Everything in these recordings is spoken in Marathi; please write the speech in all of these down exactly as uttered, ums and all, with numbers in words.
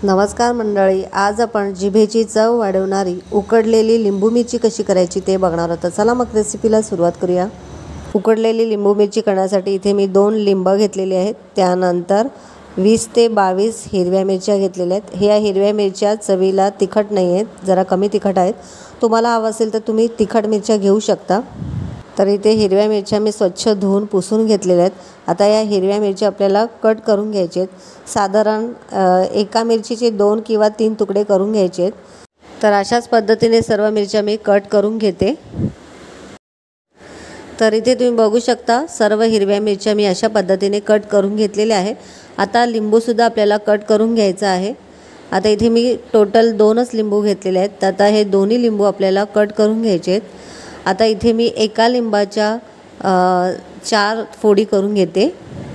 नमस्कार मंडळी, आज आपण जिभेची चव वाढवणारी उकडलेली लिंबू मिरची कशी करायची ते बघणार आहोत। चला मग रेसिपीला सुरुवात करूया। उकडलेली लिंबू मिरची करण्यासाठी इथे मी दोन लिंब घेतलेली आहेत। त्यानंतर वीस ते बावीस हिरव्या मिरच्या घेतलेल्या आहेत। ह्या हिरव्या मिरच्या चवीला तिखट नाही आहेत, जरा कमी तिखट आहेत। तुम्हाला हवं असेल तर तुम्ही तिखट मिरच्या घेऊ शकता। तर इथे हिरव्या मिरच्या मी स्वच्छ धुवून पुसून घेतलेल्या आहेत। आता या हिरव्या मिरच्या आपल्याला कट करून घ्यायचे आहेत। साधारण एका मिरचीचे दोन किंवा तीन तुकडे करून घ्यायचे आहेत। तर अशाच पद्धतीने सर्व मिरच्या मी कट करून घेते। तर इथे तुम्ही बघू शकता सर्व हिरव्या मिरच्या मी अशा पद्धतीने कट करून घेतलेल्या आहे। आता लिंबू सुद्धा आपल्याला कट करून घ्यायचा आहे। आता इथे मी टोटल दोनच लिंबू घेतलेले आहेत। तर आता हे दोन्ही लिंबू आपल्याला कट करून घ्यायचे आहेत। आता इथे मी एका लिंबाच्या चार फोडी करून घेते।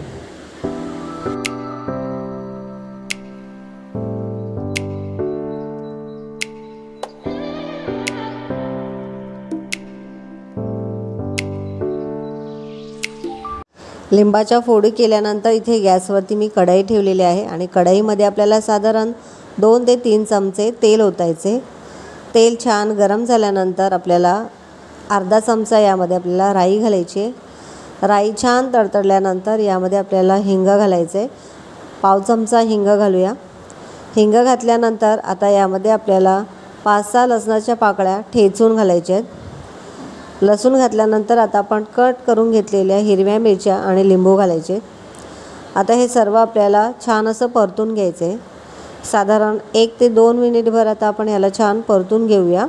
लिंबाच्या फोडी केल्यानंतर इथे गॅसवरती मी कढई ठेवलेली आहे आणि कढईमध्ये आपल्याला साधारण दोन ते तीन चमचे तेल ओतायचे। तेल छान गरम झाल्यानंतर आपल्याला अर्धा चमचा यामध्ये आपल्याला राई घालायची। राई छान तडतडल्यानंतर यामध्ये आपल्याला हिंग घालायचे। पाव चमचा हिंग घालूया। हिंग घातल्यानंतर आता यामध्ये आपल्याला पाच सहा लसणाच्या पाकळ्या ठेचून घालायच्या आहेत। लसूण घातल्यानंतर आता आपण कट करून घेतलेल्या हिरव्या मिरच्या आणि लिंबू घालायचे। आता हे सर्व आपल्याला छान असं परतून घ्यायचे। साधारण एक ते दोन मिनिटभर आता आपण याला छान परतून घेऊया।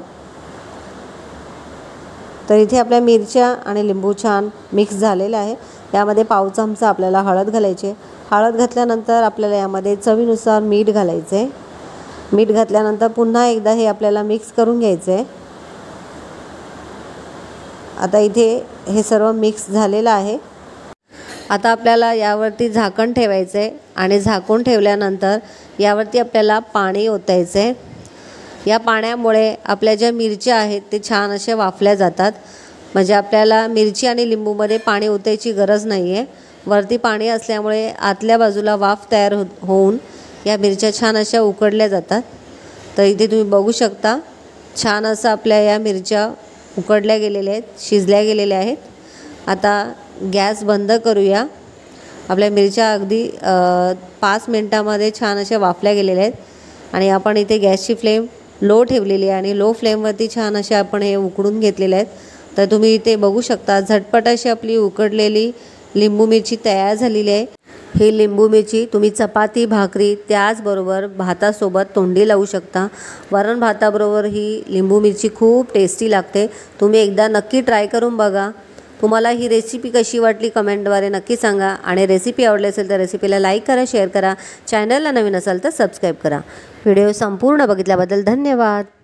तर इथे आपल्या मिरच्या आणि लिंबू छान मिक्स झालेले आहे। यामध्ये पाव चमचा आपल्याला हळद घालायचे। हळद घातल्यानंतर आपल्याला यामध्ये चवीनुसार मीठ घालायचे। मीठ घातल्यानंतर पुन्हा एकदा हे आपल्याला मिक्स करून घ्यायचे। आता इथे हे सर्व मिक्स झालेलं आहे। आता आपल्याला यावरती झाकण ठेवायचे आणि झाकून ठेवल्यानंतर यावरती आपल्याला पाणी ओतायचे। या पाण्यामुळे आपल्या ज्या मिरच्या आहेत ते छान अशा वाफल्या जातात। म्हणजे आपल्याला मिरची आणि लिंबूमध्ये पाणी ओतायची गरज नाही आहे। वरती पाणी असल्यामुळे आतल्या बाजूला वाफ तयार हो होऊन या मिरच्या छान अशा उकडल्या जातात। तर इथे तुम्ही बघू शकता छान असं आपल्या या मिरच्या उकडल्या गेलेल्या आहेत, शिजल्या गेलेल्या आहेत। आता गॅस बंद करूया। आपल्या मिरच्या अगदी पाच मिनटामध्ये छान अशा वाफल्या गेलेल्या आहेत आणि आपण इथे गॅसची फ्लेम लो ठेवलेली आहे आणि लो फ्लेमवरती छान असे आपण हे उकडून घेतलेले आहेत। तर तुम्ही इथे बघू शकता झटपट अशी आपली उकडलेली लिंबू मिरची तयार झालेली आहे। ही लिंबू मिरची तुम्ही चपाती, भाकरी त्याचबरोबर भातासोबत तोंडी लावू शकता। वरण भाताबरोबर ही लिंबू मिरची खूप टेस्टी लागते। तुम्ही एकदा नक्की ट्राय करून बघा। तुम्हाला ही रेसिपी कशी वाटली कमेंटद्वारे नक्की सांगा आणि रेसिपी आवडली असेल तर रेसिपीला लाईक करा, शेअर करा। चॅनलला नवीन असाल तर सबस्क्राईब करा। व्हिडिओ संपूर्ण बघितल्याबद्दल धन्यवाद।